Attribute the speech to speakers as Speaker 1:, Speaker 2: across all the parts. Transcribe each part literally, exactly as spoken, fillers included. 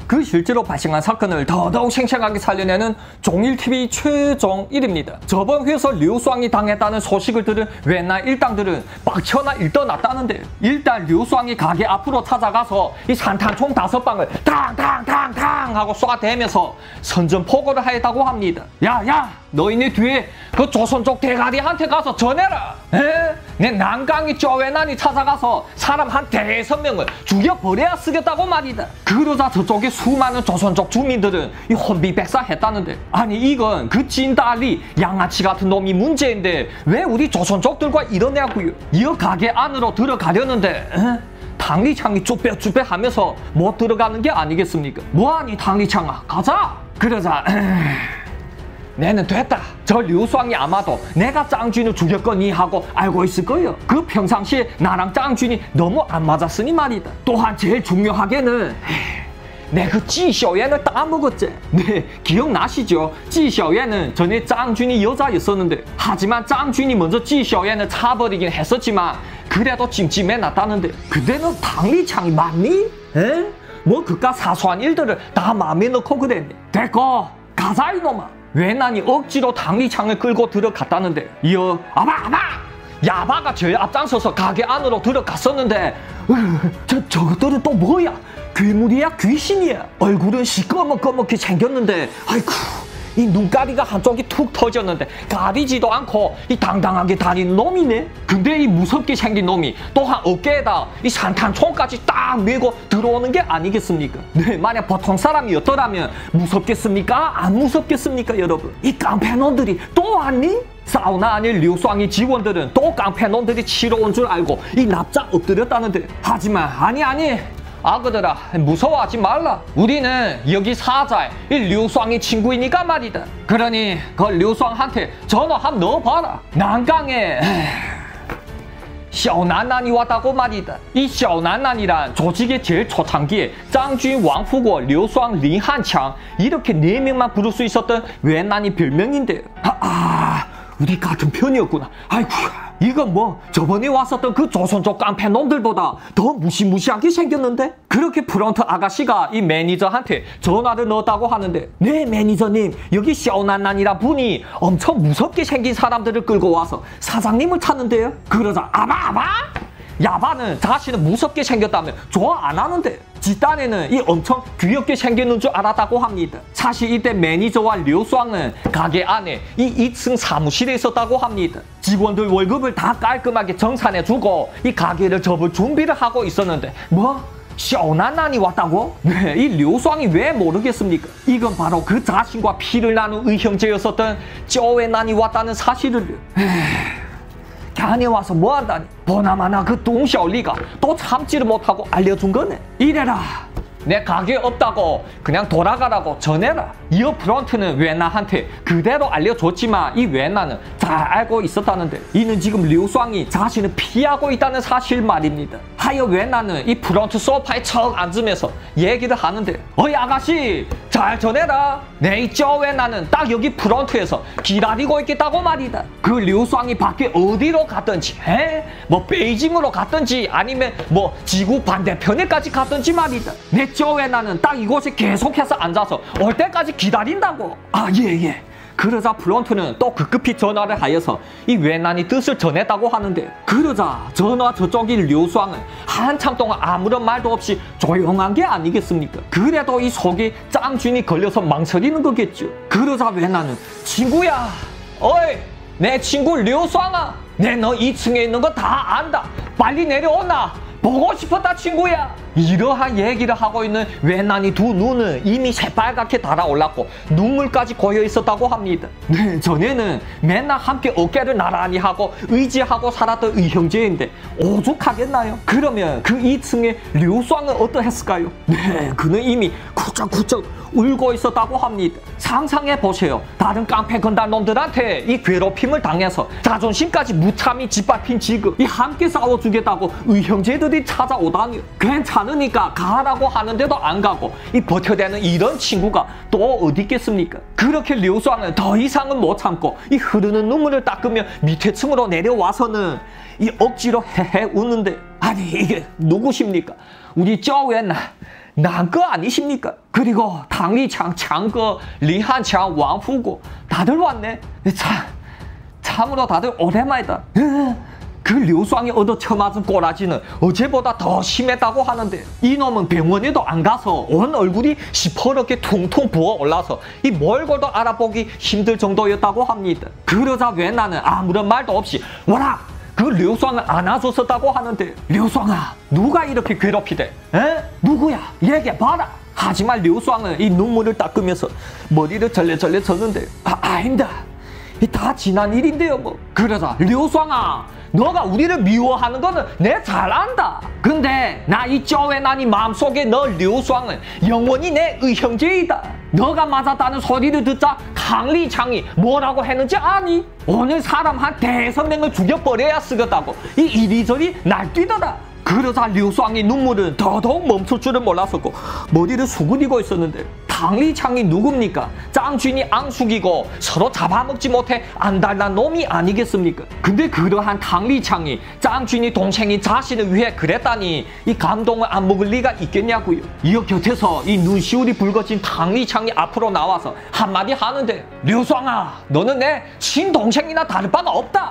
Speaker 1: 그 실제로 발생한 사건을 더더욱 생생하게 살려내는 종일티비 최종일입니다. 저번 회에서 류수왕이 당했다는 소식을 들은 웬나 일당들은 빡쳐나 일떠났다는데, 일단 류수왕이 가게 앞으로 찾아가서 이 산탄총 다섯 방을 탕탕탕탕 하고 쏴대면서 선전포고를 하였다고 합니다. 야야, 너희네 뒤에 그 조선족 대가리한테 가서 전해라. 에? 내 난강이 쪼웨난이 찾아가서 사람 한 대여섯 명을 죽여버려야 쓰겠다고 말이다. 그러자 저쪽에 수많은 조선족 주민들은 이 혼비백산했다는데, 아니 이건 그 찐따리 양아치 같은 놈이 문제인데 왜 우리 조선족들과 이러냐고요. 이 가게 안으로 들어가려는데 에? 당리창이 쭈뼛쭈뼛 하면서 못 들어가는 게 아니겠습니까? 뭐하니 당리창아, 가자. 그러자 내는 됐다. 저 류수왕이 아마도 내가 짱준을 죽였거니 하고 알고 있을 거예요. 그 평상시에 나랑 짱준이 너무 안 맞았으니 말이다. 또한 제일 중요하게는 내 그 찌셔예는 따먹었지. 네, 기억나시죠? 찌셔예는 전에 짱준이 여자였었는데, 하지만 짱준이 먼저 찌셔예는 차버리긴 했었지만 그래도 찜찜해놨다는데, 근데 너 당리창이 맞니? 에? 뭐 그깟 사소한 일들을 다 마음에 넣고 그랬네. 됐고 가자 이놈아. 웬난이 억지로 당리창을 끌고 들어갔다는데, 이어 아바 아바 야바가 제일 앞장서서 가게 안으로 들어갔었는데, 으, 저, 저것들은 또 뭐야? 괴물이야 귀신이야? 얼굴은 시꺼멓꺼멓게 생겼는데, 아이쿠 이 눈가리가 한쪽이 툭 터졌는데 가리지도 않고 이 당당하게 다니는 놈이네. 근데 이 무섭게 생긴 놈이 또한 어깨에다 이 산탄총까지 딱 메고 들어오는 게 아니겠습니까? 네, 만약 보통 사람이었더라면 무섭겠습니까? 안 무섭겠습니까 여러분? 이 깡패놈들이 또 왔니? 사우나 안일 류수왕이 직원들은 또 깡패놈들이 치러 온 줄 알고 이 납작 엎드렸다는데, 하지만 아니 아니 아그들아 무서워하지 말라. 우리는 여기 사자의 이 류수왕이 친구이니까 말이다. 그러니 그 류수왕한테 전화 한번 넣어봐라. 난강에 샤오난난이 왔다고 말이다. 이 샤오난난이란 조직의 제일 초창기에 짱준, 왕후고, 류수왕, 링한창 이렇게 네 명만 부를 수 있었던 웬난이 별명인데, 아, 아 우리 같은 편이었구나. 아이고, 이건 뭐 저번에 왔었던 그 조선족 깡패 놈들보다 더 무시무시하게 생겼는데? 그렇게 프런트 아가씨가 이 매니저한테 전화를 넣었다고 하는데, 네 매니저님, 여기 샤오난난이라 분이 엄청 무섭게 생긴 사람들을 끌고 와서 사장님을 찾는데요. 그러자 아바 아바 야바는 자신은 무섭게 생겼다면 좋아 안 하는데, 지 딴에는 이 엄청 귀엽게 생겼는 줄 알았다고 합니다. 사실 이때 매니저와 류수왕은 가게 안에 이 이 층 사무실에 있었다고 합니다. 직원들 월급을 다 깔끔하게 정산해주고 이 가게를 접을 준비를 하고 있었는데, 뭐? 샤오난난이 왔다고? 네, 이 류수왕이 왜 모르겠습니까? 이건 바로 그 자신과 피를 나눈 의형제였었던 쪼웨난이 왔다는 사실을. 간에 와서 뭐한다니? 보나마나 그 동샤올리가 또 참지를 못하고 알려준 거네. 이래라, 내 가게 없다고 그냥 돌아가라고 전해라. 이어 프런트는 웬나한테 그대로 알려줬지만 이 웬나는 잘 알고 있었다는데, 이는 지금 류수왕이 자신을 피하고 있다는 사실 말입니다. 하여 웬나는 이 프런트 소파에 척 앉으면서 얘기를 하는데, 어이 아가씨 잘 전해라. 내 이 쪼웨나는 딱 여기 프런트에서 기다리고 있겠다고 말이다. 그 류수왕이 밖에 어디로 갔든지, 에? 뭐 베이징으로 갔든지 아니면 뭐 지구 반대편에까지 갔든지 말이다. 내 쪼웨나는 딱 이곳에 계속해서 앉아서 올 때까지 기다린다고. 아 예 예. 그러자 프런트는 또 급급히 전화를 하여서 이 웬난이 뜻을 전했다고 하는데, 그러자 전화 저쪽인 류수왕은 한참 동안 아무런 말도 없이 조용한 게 아니겠습니까? 그래도 이 속에 짱준이 걸려서 망설이는 거겠죠. 그러자 웬난은, 친구야, 어이 내 친구 류수왕아, 내 너 이 층에 있는 거 다 안다. 빨리 내려오나. 보고 싶었다 친구야. 이러한 얘기를 하고 있는 웬난이 두 눈은 이미 새빨갛게 달아올랐고 눈물까지 고여 있었다고 합니다. 네, 전에는 맨날 함께 어깨를 나란히 하고 의지하고 살았던 의형제인데 오죽하겠나요? 그러면 그 이 층의 류수왕은 어떠했을까요? 네, 그는 이미 쿠쩍쿠쩍 울고 있었다고 합니다. 상상해보세요. 다른 깡패 건달 놈들한테 이 괴롭힘을 당해서 자존심까지 무참히 짓밟힌 지금 이 함께 싸워주겠다고 의형제들이 찾아오다니. 괜찮으니까 가라고 하는데도 안 가고 이 버텨대는 이런 친구가 또 어디 있겠습니까? 그렇게 류수왕은 더 이상은 못 참고 이 흐르는 눈물을 닦으며 밑에 층으로 내려와서는 이 억지로 헤헤 웃는데, 아니 이게 누구십니까? 우리 쪼웨나 난거 아니십니까? 그리고 당리창, 창거, 리한창, 왕후고 다들 왔네. 참, 참으로 다들 오랜만이다. 그 류쌍이 얻어 처맞은 꼬라지는 어제보다 더 심했다고 하는데 이놈은 병원에도 안 가서 온 얼굴이 시퍼렇게 퉁퉁 부어올라서 이 몰골도 알아보기 힘들 정도였다고 합니다. 그러자 왜 나는 아무런 말도 없이 와라! 그 류쌍을 안아줬었다고 하는데 류쌍아 누가 이렇게 괴롭히대? 에? 누구야? 얘기해봐라! 하지만 류쌍은 이 눈물을 닦으면서 머리를 절레절레 쳤는데 아, 아닙니다. 다 지난 일인데요 뭐. 그러자 류쌍아 너가 우리를 미워하는 거는 내 잘 안다. 근데 나 이 쪼외난이 마음속에 너 류쌍은 영원히 내 의형제이다. 너가 맞았다는 소리를 듣자 강리창이 뭐라고 했는지 아니? 오늘 사람 한 대여섯 명을 죽여버려야 쓰겠다고 이 이리저리 날뛰더라. 그러자 류쌍이 눈물은 더더욱 멈출 줄을 몰랐었고 머리를 수그리고 있었는데 당리창이 누굽니까? 짱쥔이 앙숙이고 서로 잡아먹지 못해 안달난 놈이 아니겠습니까? 근데 그러한 당리창이 짱쥔이 동생이 자신을 위해 그랬다니 이 감동을 안 먹을 리가 있겠냐고요. 이어 곁에서 이 눈시울이 붉어진 당리창이 앞으로 나와서 한마디 하는데 류쌍아 너는 내 친동생이나 다를 바가 없다.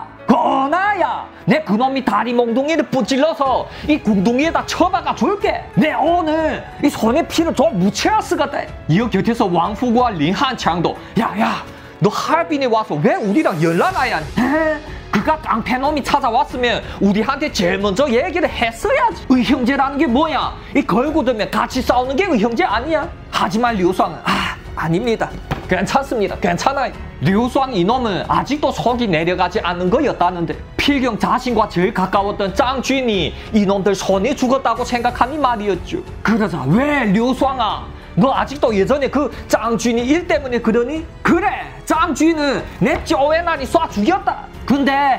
Speaker 1: 거나야 내 그놈이 다리 몽둥이를 부질러서 이 궁둥이에다 쳐박아 줄게. 내 오늘 이 손에 피를 좀 묻혀야 쓰거든. 이어 곁에서 왕후구와 린한창도 야야 너 하얼빈에 와서 왜 우리랑 연락 안 해? 그가 깡패놈이 찾아왔으면 우리한테 제일 먼저 얘기를 했어야지. 의형제라는 게 뭐야? 이 걸고 들면 같이 싸우는 게 의형제 아니야? 하지만 류쌍은 아 아닙니다. 괜찮습니다. 괜찮아요. 류쌍 이놈은 아직도 속이 내려가지 않는 거였다는데 필경 자신과 제일 가까웠던 짱쥔이 이놈들 손에 죽었다고 생각하니 말이었죠. 그러자 왜 류쌍아 너 아직도 예전에 그 짱쥔이 일 때문에 그러니? 그래 짱쥔은 내 쪼외난이 쏴 죽였다. 근데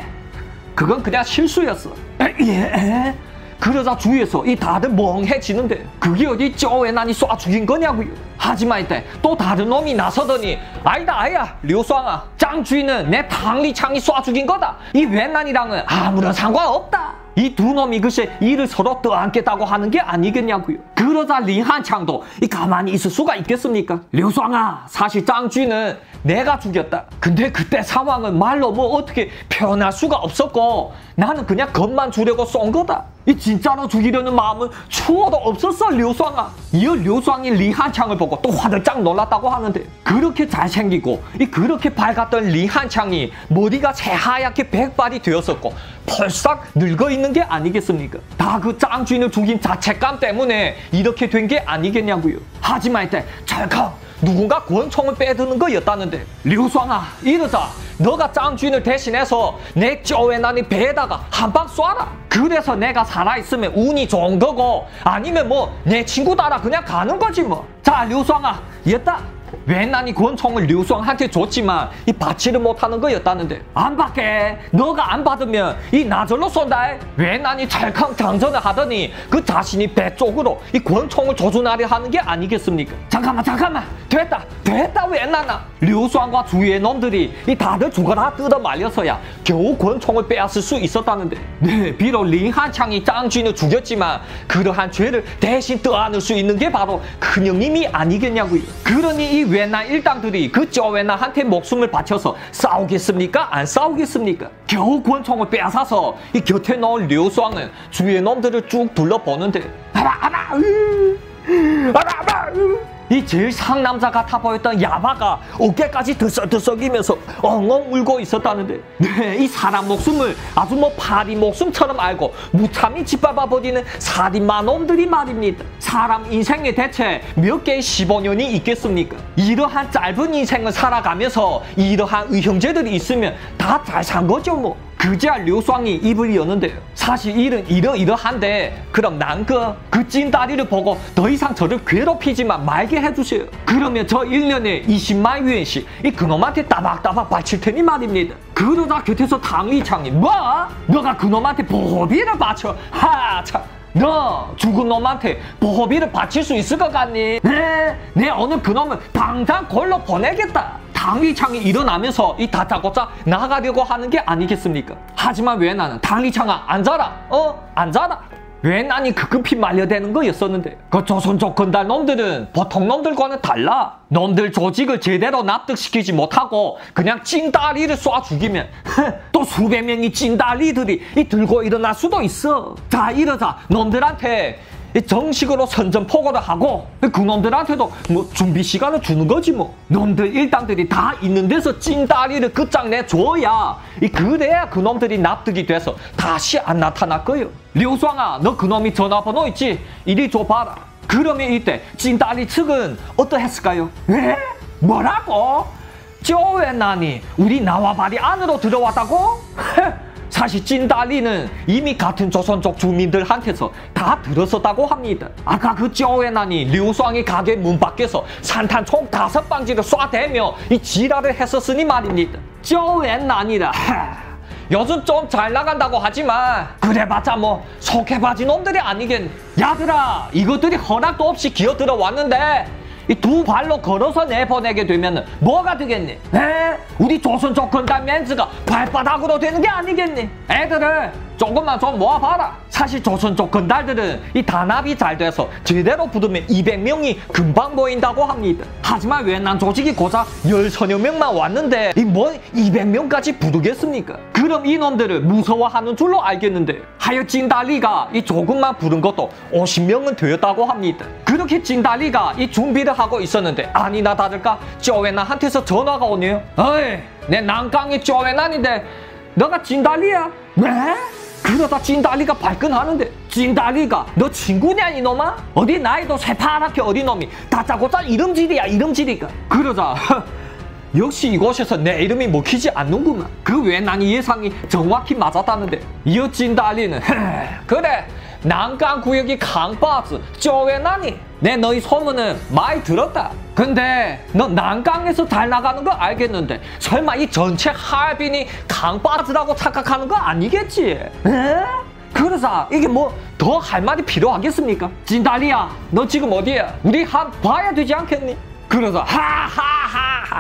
Speaker 1: 그건 그냥 실수였어. 에, 예? 그러자 주위에서 이 다들 멍해지는데 그게 어디 쪼외난이 쏴 죽인 거냐고요. 하지만 이때 또 다른 놈이 나서더니 아니다 아야 류쌍아 짱쥐는 내 당리창이 쏴 죽인 거다. 이 웬난이랑은 아무런 상관없다. 이 두 놈이 글쎄 이를 서로 떠안겠다고 하는 게 아니겠냐고요. 그러자 린한창도 이 가만히 있을 수가 있겠습니까? 류쌍아 사실 짱쥐는 내가 죽였다. 근데 그때 상황은 말로 뭐 어떻게 표현할 수가 없었고 나는 그냥 겁만 주려고 쏜 거다. 이 진짜로 죽이려는 마음은 추워도 없었어 류쌍아. 이어 류쌍이 린한창을 보고 또 화들짝 놀랐다고 하는데 그렇게 잘생기고 이 그렇게 밝았던 린한창이 머리가 새하얗게 백발이 되었었고 펄싹 늙어있는 게 아니겠습니까? 다 그 짱쥐를 죽인 자책감 때문에 이렇게 된 게 아니겠냐고요. 하지만 이때 찰칵 누군가 권총을 빼드는 거였다는데 류쌍아 이러자 너가 짱쥐를 대신해서 내 쪼외난이 배에다가 한 방 쏴라. 그래서 내가 살아있으면 운이 좋은 거고 아니면 뭐 내 친구다라 그냥 가는 거지 뭐. 자 류쌍아 얘다 웬난이 권총을 류쌍한테 줬지만 이 받지를 못하는 거였다는데 안 받게. 너가 안 받으면 이 나절로 쏜다. 웬난이 찰칵 장전을 하더니 그 자신이 배 쪽으로 이 권총을 조준하려 하는 게 아니겠습니까? 잠깐만 잠깐만 됐다 됐다 웬난아. 류쌍과 주위의 놈들이 이 다들 죽어라 뜯어 말려서야 겨우 권총을 빼앗을 수 있었다는데 네 비록 린한창이 짱쥐는 죽였지만 그러한 죄를 대신 떠안을 수 있는 게 바로 큰형님이 아니겠냐고요. 그러니 이 웬난 일당들이 그 쪼웬난한테 목숨을 바쳐서 싸우겠습니까? 안 싸우겠습니까? 겨우 권총을 빼앗아서 이 곁에 넣은 류쌍은 주위의 놈들을 쭉 둘러보는데 아라 아라 으, 아라 아라 으. 이 제일 상남자 같아 보였던 야바가 어깨까지 들썩들썩이면서 엉엉 울고 있었다는데 네, 이 사람 목숨을 아주 뭐 파리 목숨처럼 알고 무참히 짓밟아버리는 살인마 놈들이 말입니다. 사람 인생에 대체 몇 개의 십오 년이 있겠습니까? 이러한 짧은 인생을 살아가면서 이러한 의형제들이 있으면 다 잘 산 거죠 뭐. 그제야 류쌍이 입을 여는데요. 사실 일은 이러이러한데 그럼 난 그 그 찐다리를 보고 더 이상 저를 괴롭히지만 말게 해주세요. 그러면 저 일 년에 이십만 위엔씩 이 그놈한테 따박따박 바칠 테니 말입니다. 그러다 곁에서 당리창이 뭐? 너가 그놈한테 보호비를 바쳐? 하참 너 죽은 놈한테 보호비를 바칠 수 있을 것 같니? 네, 내 오늘 그놈은 당장 골로 보내겠다. 당리창이 일어나면서 이 다짜고짜 나가려고 하는 게 아니겠습니까? 하지만 왜 나는 당리창아 앉아라 어? 앉아라 왜난이 급급히 말려대는 거였었는데 그 조선족 건달 놈들은 보통 놈들과는 달라. 놈들 조직을 제대로 납득시키지 못하고 그냥 찐다리를 쏴 죽이면 또 수백 명의 찐다리들이 이 들고 일어날 수도 있어. 자 이러자 놈들한테 정식으로 선전포고를 하고 그 놈들한테도 뭐 준비 시간을 주는 거지 뭐. 놈들 일당들이 다 있는 데서 찐다리를 끝장내줘야 그래야 그 놈들이 납득이 돼서 다시 안 나타날 거예요. 류쌍아 너 그놈이 전화번호 있지? 이리 줘봐라. 그러면 이때 찐다리 측은 어떠했을까요? 에? 뭐라고? 쪼웨나니 우리 나와바리 안으로 들어왔다고? 사실 찐다리는 이미 같은 조선족 주민들한테서 다 들었었다고 합니다. 아까 그 쪼웨난이 류쌍이 가게 문 밖에서 산탄총 다섯 방지를 쏴대며 이 지랄을 했었으니 말입니다. 쪼웨난이라 요즘 좀 잘 나간다고 하지만 그래봤자 뭐 속해바지 놈들이 아니겠네. 야들아 이것들이 허락도 없이 기어들어 왔는데 이 두 발로 걸어서 내보내게 되면 뭐가 되겠니? 에? 우리 조선족 건달 멘즈가 발바닥으로 되는 게 아니겠니? 애들을 조금만 좀 모아봐라. 사실 조선족 건달들은 이 단합이 잘 돼서 제대로 붙으면 이백 명이 금방 모인다고 합니다. 하지만 왜난 조직이 고작 열서너 명만 왔는데 이 뭐 이백 명까지 부르겠습니까? 그럼 이놈들을 무서워하는 줄로 알겠는데 하여 찐다리가 이 조금만 부른 것도 오십 명은 되었다고 합니다. 그렇게 찐다리가 이 준비를 하고 있었는데 아니나 다를까 쪼웨난한테서 전화가 오네요. 어이 내 난강의 쪼웨난인데 너가 찐다리야? 왜? 그러다 찐다리가 발끈하는데 찐다리가 너 친구냐 이놈아? 어디 나이도 새파랗게 어린 놈이 다짜고짜 이름질이야 이름질이가. 그러자 역시 이곳에서 내 이름이 먹히지 않는구만. 그 외에 난이 예상이 정확히 맞았다는데 이 찐다리는 그래 난강구역이 강바즈 쪼웨난이 내 너희 소문은 많이 들었다. 근데 너 난강에서 잘 나가는 거 알겠는데 설마 이 전체 하얼빈이 강바즈라고 착각하는 거 아니겠지? 에? 그러자 이게 뭐 더 할 말이 필요하겠습니까? 찐다리야 너 지금 어디야? 우리 한 봐야 되지 않겠니? 그러자 하하하하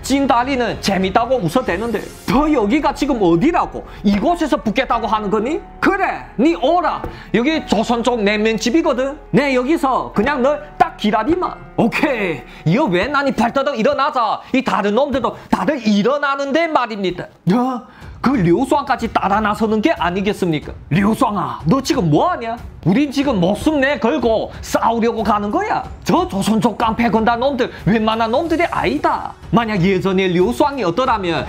Speaker 1: 찐다리는 재밌다고 웃어대는데 너 여기가 지금 어디라고? 이곳에서 붙겠다고 하는 거니? 그래 니 오라. 여기 조선족 냉면집이거든. 내 여기서 그냥 널 딱 기다리마. 오케이. 이어 왜 난이 발더덕 일어나자 이 다른 놈들도 다들 일어나는데 말입니다. 야, 그 류쌍까지 따라 나서는 게 아니겠습니까? 류쌍아 너 지금 뭐하냐? 우린 지금 목숨 내 걸고 싸우려고 가는 거야. 저 조선족 깡패 건달 놈들 웬만한 놈들이 아니다. 만약 예전에 류쌍이 어떠라면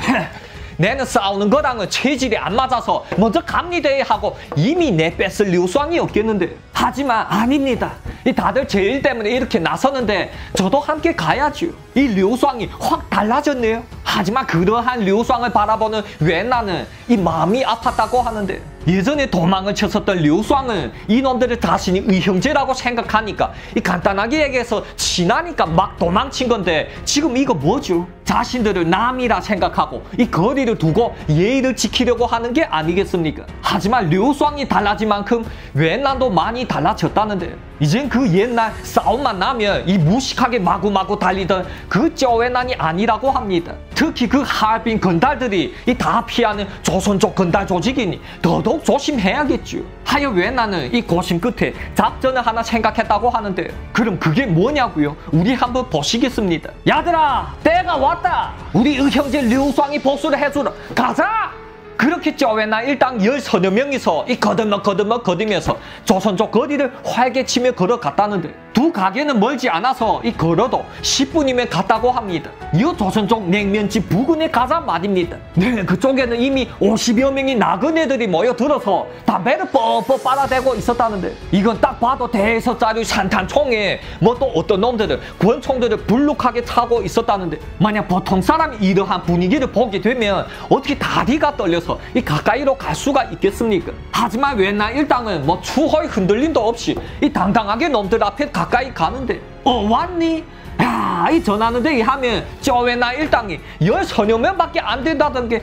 Speaker 1: 내는 싸우는 거랑은 체질이 안 맞아서 먼저 갑니다 하고 이미 내뺐을 류쌍이었겠는데 하지만 아닙니다. 이 다들 제 일 때문에 이렇게 나서는데 저도 함께 가야죠. 이 류쌍이 확 달라졌네요. 하지만 그러한 류쌍을 바라보는 웬나는 이 마음이 아팠다고 하는데 예전에 도망을 쳤었던 류쌍은 이놈들을 자신이 의형제라고 생각하니까 이 간단하게 얘기해서 친하니까 막 도망친 건데 지금 이거 뭐죠? 자신들을 남이라 생각하고 이 거리를 두고 예의를 지키려고 하는 게 아니겠습니까? 하지만 류쌍이 달라진 만큼 웬난도 많이 달라졌다는데 이젠 그 옛날 싸움만 나면 이 무식하게 마구마구 달리던 그 쪼웨난이 아니라고 합니다. 특히 그 하얼빈 건달들이 이 다 피하는 조선족 건달 조직이니 더더욱 조심해야겠죠. 하여 웬나는 이 고심 끝에 작전을 하나 생각했다고 하는데 그럼 그게 뭐냐고요? 우리 한번 보시겠습니다. 야들아 때가 왔다. 우리 의형제 류쌍이 복수를 해주러 가자. 그렇게 쪼웨난 일당 열서너 명이서 이 거들먹 거들먹 거리면서 조선족 거리를 활개치며 걸어갔다는데 두 가게는 멀지 않아서 이 걸어도 십 분이면 갔다고 합니다. 이 조선족 냉면집 부근에 가자 말입니다. 네, 그쪽에는 이미 오십여 명이 나그네들이 모여들어서 담배를 뻑뻑 빨아대고 있었다는데 이건 딱 봐도 대여섯짜리 산탄총에 뭐 또 어떤 놈들은 권총들을 불룩하게 타고 있었다는데 만약 보통 사람이 이러한 분위기를 보게 되면 어떻게 다리가 떨려서 이 가까이로 갈 수가 있겠습니까? 하지만 웬날 일당은 뭐 추호의 흔들림도 없이 이 당당하게 놈들 앞에 가까이 가는데 어 왔니? 야, 이 전하는데 이 하면 쪼웨난 일당이 열서너 명밖에 안 된다던 게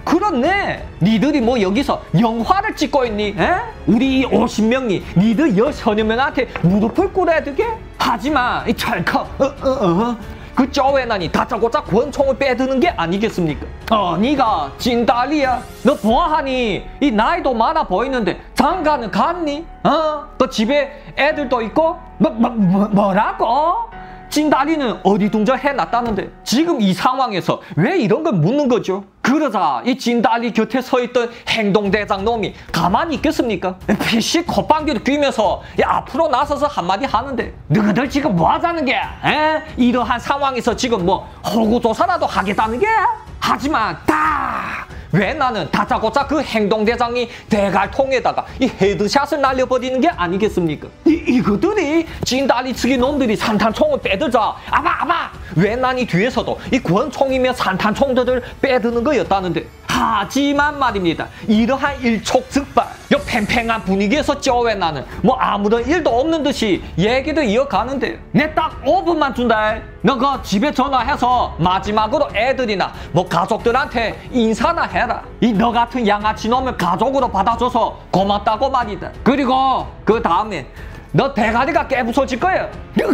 Speaker 1: 그렇네. 니들이 뭐 여기서 영화를 찍고 있니? 에? 우리 오십 명이 니들 열서너 명한테 무릎을 꿇어야 되게? 하지만 이 찰컥 어, 어, 어. 그 쪼웨난이 다짜고짜 권총을 빼드는 게 아니겠습니까? 어, 네가 찐다리야. 너 보아하니 이 나이도 많아 보이는데 장가는 갔니? 어? 그 집에 애들도 있고? 뭐, 뭐, 뭐 뭐라고? 찐다리는 어디둥절 해놨다는데 지금 이 상황에서 왜 이런 걸 묻는 거죠? 그러자 이 찐다리 곁에 서있던 행동대장 놈이 가만히 있겠습니까? 피식 콧방귀를 뀌면서 앞으로 나서서 한마디 하는데 너희들 지금 뭐 하자는 게? 에? 이러한 상황에서 지금 뭐 호구조사라도 하겠다는 게? 하지만 다! 왜 나는 다짜고짜 그 행동대장이 대갈통에다가 이 헤드샷을 날려버리는 게 아니겠습니까? 이, 이거들이 찐다리 측의 놈들이 산탄총을 빼들자 아마 아마 왜 난이 뒤에서도 이 권총이며 산탄총들을 빼드는 거였다는데 하지만 말입니다. 이러한 일촉즉발 이 팽팽한 분위기에서 쪼왜 나는 뭐 아무런 일도 없는 듯이 얘기를 이어가는데 내 딱 오 분만 준다. 너 그 집에 전화해서 마지막으로 애들이나 뭐 가족들한테 인사나 해라. 이 너 같은 양아치 놈을 가족으로 받아줘서 고맙다고 말이다. 그리고 그 다음에 너 대가리가 깨부서질 거야.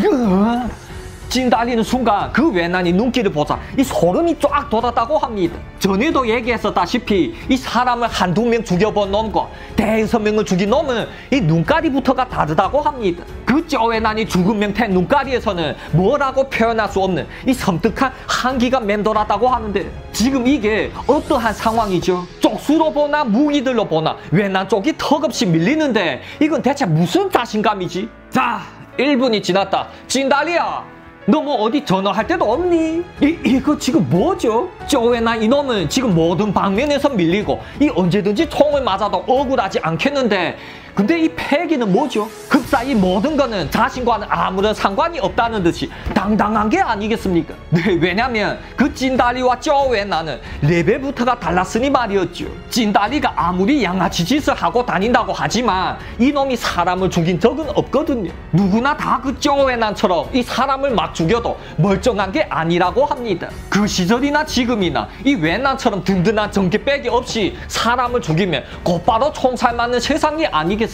Speaker 1: 찐달리는 순간 그 외난이 눈길을 보자 이 소름이 쫙 돋았다고 합니다. 전에도 얘기했었다시피 이 사람을 한두 명 죽여본 놈과 대여섯 명을 죽인 놈은 이 눈가리부터가 다르다고 합니다. 그 쪼외난이 죽은 명태 눈가리에서는 뭐라고 표현할 수 없는 이 섬뜩한 한기가 맴돌았다고 하는데 지금 이게 어떠한 상황이죠? 쪽수로 보나 무기들로 보나 외난 쪽이 턱없이 밀리는데 이건 대체 무슨 자신감이지? 자, 일 분이 지났다. 찐달리야, 너 뭐 어디 전화할 데도 없니? 이, 이거 지금 뭐죠? 쪼웨나 이놈은 지금 모든 방면에서 밀리고 이 언제든지 총을 맞아도 억울하지 않겠는데 근데 이 패기는 뭐죠? 흡사 이 모든 거는 자신과는 아무런 상관이 없다는 듯이 당당한 게 아니겠습니까? 네, 왜냐면 그 찐다리와 쪼웨나는 레벨부터가 달랐으니 말이었죠. 찐다리가 아무리 양아치 짓을 하고 다닌다고 하지만 이놈이 사람을 죽인 적은 없거든요. 누구나 다 그 쪼웨나처럼 이 사람을 막 죽여도 멀쩡한 게 아니라고 합니다. 그 시절이나 지금이나 이 외난처럼 든든한 전기백이 없이 사람을 죽이면 곧바로 총살 맞는 세상이 아니겠습니까?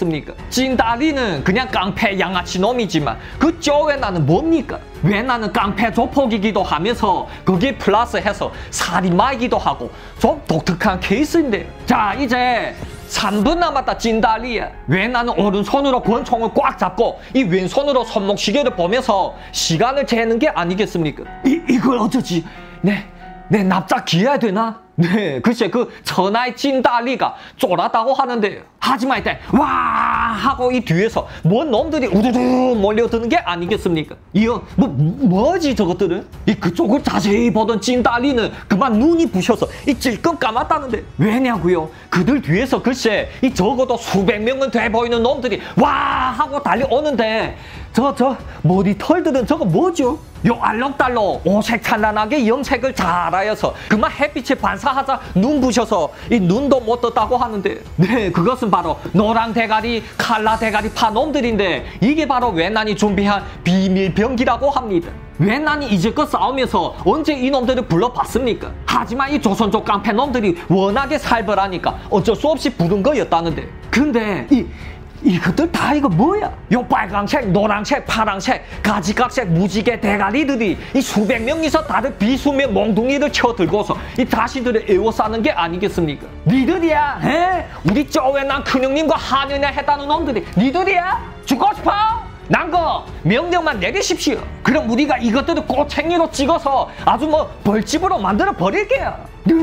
Speaker 1: 찐다리는 그냥 깡패 양아치 놈이지만 그 쪼웨나는 뭡니까? 외나는 깡패 조폭이기도 하면서 거기에 플러스해서 살인마이기도 하고 좀 독특한 케이스인데 자 이제 삼 분 남았다. 찐다리야. 외나는 오른손으로 권총을 꽉 잡고 이 왼손으로 손목시계를 보면서 시간을 재는 게 아니겠습니까? 이, 이걸 어쩌지? 네, 내 납작 기해야 되나? 네, 글쎄 그 천하의 찐다리가 쫄았다고 하는데 하지만 이때 와 하고 이 뒤에서 뭔 놈들이 우두두 몰려드는 게 아니겠습니까? 이거 뭐 뭐지 저것들은? 이 그쪽을 자세히 보던 찐다리는 그만 눈이 부셔서 이 찔끔 감았다는데 왜냐고요? 그들 뒤에서 글쎄 이 적어도 수백 명은 돼 보이는 놈들이 와 하고 달려오는데 저 저 머리 털들은 저거 뭐죠? 요 알록달록 오색 찬란하게 염색을 잘하여서 그만 햇빛에 반사하자 눈 부셔서 이 눈도 못 떴다고 하는데 네 그것은 바로 노랑 대가리 칼라 대가리 파 놈들인데 이게 바로 외난이 준비한 비밀 병기라고 합니다. 외난이 이제껏 싸우면서 언제 이놈들을 불러봤습니까? 하지만 이 조선족 깡패 놈들이 워낙에 살벌하니까 어쩔 수 없이 부른 거였다는데 근데 이 이것들 다 이거 뭐야? 요 빨강색, 노랑색, 파랑색, 가지각색 무지개 대가리들이 이 수백 명이서 다들 비수며 몽둥이를 쳐들고서 이 자신들을 에워싸는 게 아니겠습니까? 니들이야? 에? 우리 쪼웨난 큰형님과 한연야 했다는 놈들이 니들이야? 죽고 싶어? 난 거 명령만 내리십시오. 그럼 우리가 이것들을 꼬챙이로 찍어서 아주 뭐 벌집으로 만들어 버릴게요.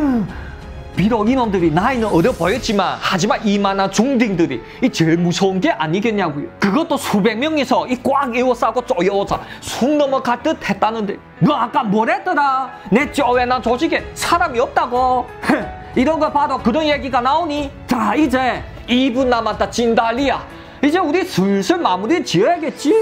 Speaker 1: 비록 이놈들이 나이는 어려 보였지만 하지만 이만한 중딩들이 이 제일 무서운 게 아니겠냐고요. 그것도 수백 명이서 이 꽉 에워싸고 쪼여오자 숨 넘어갈 듯 했다는데 너 아까 뭐랬더라? 내 쪼웨난 조직에 사람이 없다고. 이런 거 봐도 그런 얘기가 나오니? 자 이제 이 분 남았다. 찐다리야. 이제 우리 슬슬 마무리 지어야겠지?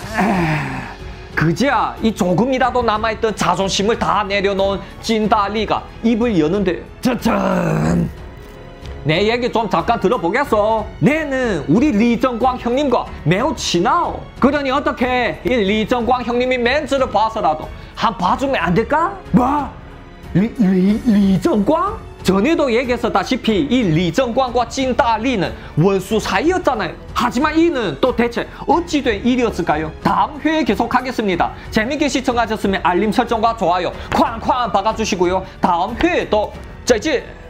Speaker 1: 그제야 이 조금이라도 남아있던 자존심을 다 내려놓은 찐다리가 입을 여는데 짜잔! 내 얘기 좀 잠깐 들어보겠어. 내는 우리 리정광 형님과 매우 친하오. 그러니 어떻게 이 리정광 형님이 멘트를 봐서라도 한 봐주면 안 될까? 뭐? 리, 리, 리정광? 전에도 얘기했었다시피 이 리정관과 찐다리는 원수 사이였잖아요. 하지만 이는 또 대체 어찌 된 일이었을까요? 다음 회에 계속하겠습니다. 재밌게 시청하셨으면 알림 설정과 좋아요 쾅쾅 박아주시고요. 다음 회에 또 再见